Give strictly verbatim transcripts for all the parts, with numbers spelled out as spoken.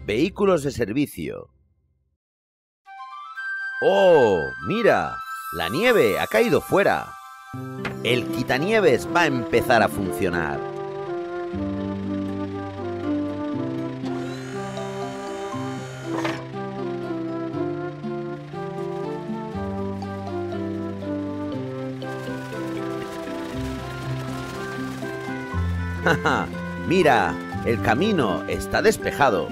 Vehículos de servicio. ¡Oh, mira! La nieve ha caído fuera. El quitanieves va a empezar a funcionar. ¡Ja! Mira, el camino está despejado.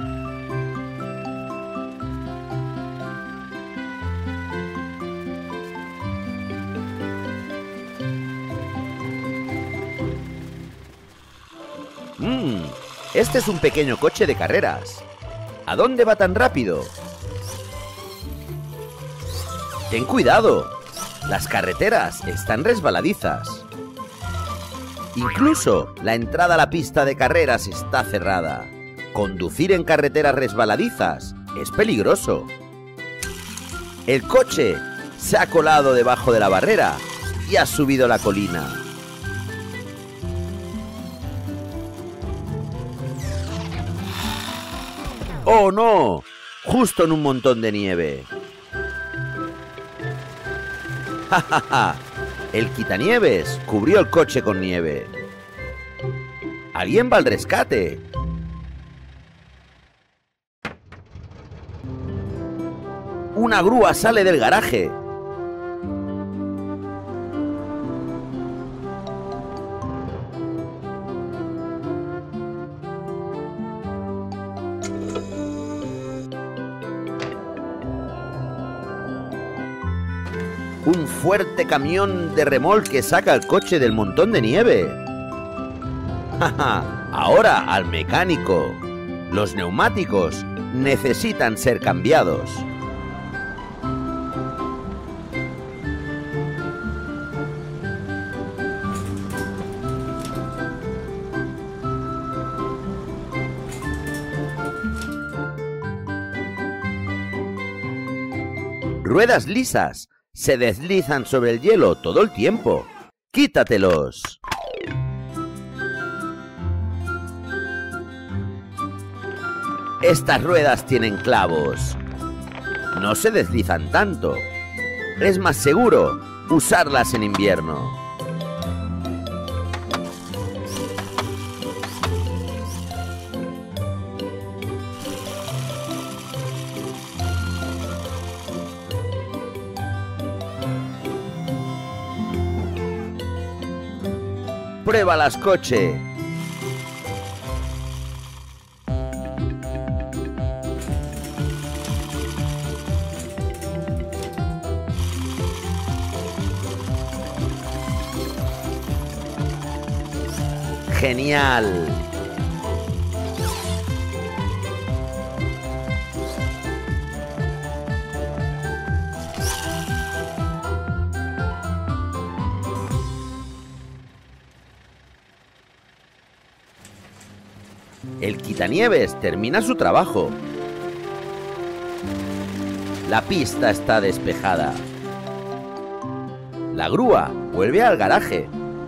Mmm, este es un pequeño coche de carreras. ¿A dónde va tan rápido? Ten cuidado, las carreteras están resbaladizas. Incluso la entrada a la pista de carreras está cerrada. Conducir en carreteras resbaladizas es peligroso. El coche se ha colado debajo de la barrera y ha subido la colina. ¡Oh, no! Justo en un montón de nieve. ¡Ja, ja, ja! El quitanieves cubrió el coche con nieve. ¡Alguien va al rescate! ¡Una grúa sale del garaje! Un fuerte camión de remolque saca el coche del montón de nieve. ¡Ja! Ahora al mecánico. Los neumáticos necesitan ser cambiados. Ruedas lisas se deslizan sobre el hielo todo el tiempo. ¡Quítatelos! Estas ruedas tienen clavos. No se deslizan tanto. Es más seguro usarlas en invierno. ¡Pruébalas, coche! ¡Genial! El quitanieves termina su trabajo. La pista está despejada. La grúa vuelve al garaje.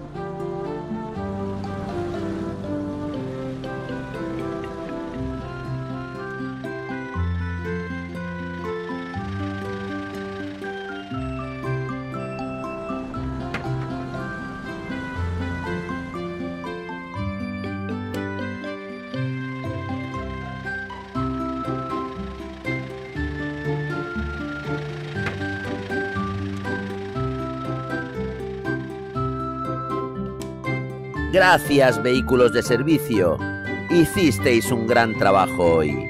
Gracias, vehículos de servicio. Hicisteis un gran trabajo hoy.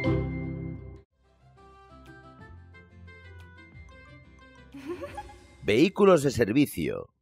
Vehículos de servicio.